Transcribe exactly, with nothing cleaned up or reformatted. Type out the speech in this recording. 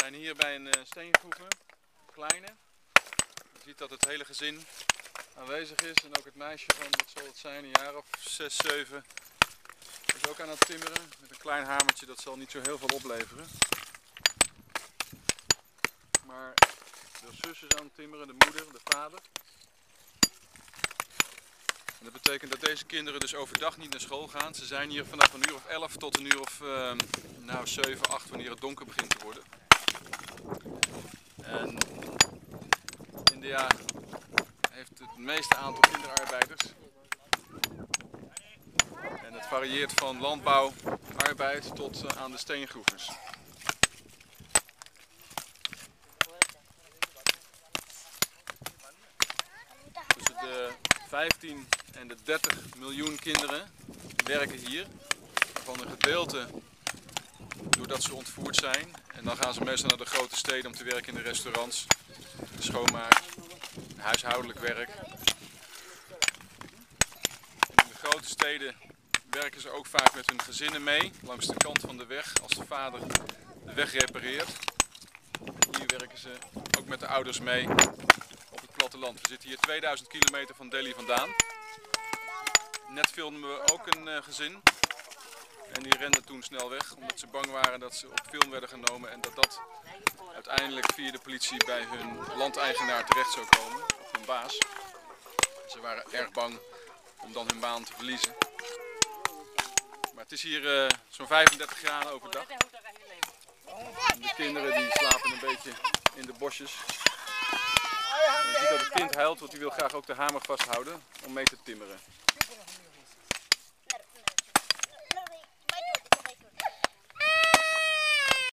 zijn hier bij een uh, steengroeven, een kleine. Je ziet dat het hele gezin aanwezig is en ook het meisje van, wat zal het zijn, een jaar of zes, zeven, is ook aan het timmeren met een klein hamertje. Dat zal niet zo heel veel opleveren. Maar de zus is aan het timmeren, de moeder, de vader. En dat betekent dat deze kinderen dus overdag niet naar school gaan. Ze zijn hier vanaf een uur of elf tot een uur of uh, nou, zeven, acht wanneer het donker begint te worden. En India heeft het meeste aantal kinderarbeiders. En het varieert van landbouwarbeid tot uh, aan de steengroevers. Tussen de vijftien en de dertig miljoen kinderen werken hier, waarvan een gedeelte doordat ze ontvoerd zijn. En dan gaan ze meestal naar de grote steden om te werken in de restaurants, de schoonmaak, huishoudelijk werk. In de grote steden werken ze ook vaak met hun gezinnen mee, langs de kant van de weg, als de vader de weg repareert. Hier werken ze ook met de ouders mee op het platteland. We zitten hier tweeduizend kilometer van Delhi vandaan. Net filmden we ook een uh, gezin. En die renden toen snel weg, omdat ze bang waren dat ze op film werden genomen en dat dat uiteindelijk via de politie bij hun landeigenaar terecht zou komen, of hun baas. Ze waren erg bang om dan hun baan te verliezen. Maar het is hier uh, zo'n vijfendertig graden overdag. En de kinderen die slapen een beetje in de bosjes. En je ziet dat het kind huilt, want hij wil graag ook de hamer vasthouden om mee te timmeren.